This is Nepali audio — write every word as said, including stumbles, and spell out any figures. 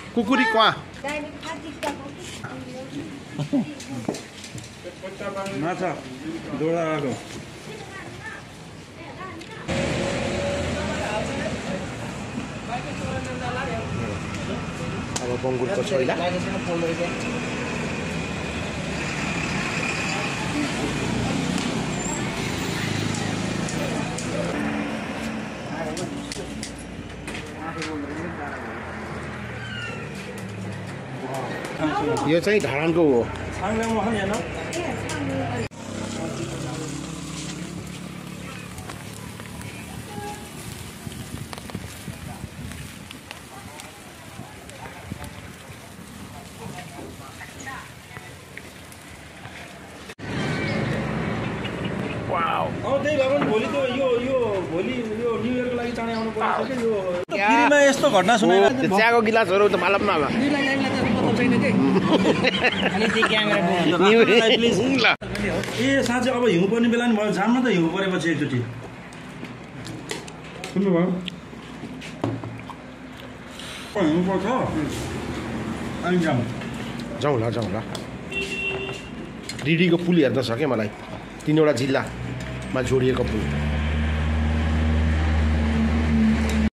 कुकुरी क्वा माछा दोडा आएको अब बङ्गुरको छोइला यो चाहिँ ढाडनको हो त्यही भए पनि भोलि त यो यो भोलि यो न्यु इयरको लागि चाँडै आउनु पर्छ के यो फ्रीमा यस्तो घटना सुनेको चियाको गिलासहरू त मालम न ए साँच्चै अब हिउँ पर्ने बेला नि भयो जाम न त हिउँ परेपछि एकचोटि सुन्नुभयो हिउँ पर्छ अनि जाम जाउँ ल जाउँ ल डिडीको पुल हेर्न सक्यो मलाई तीनवटा जिल्लामा जोडिएको पुल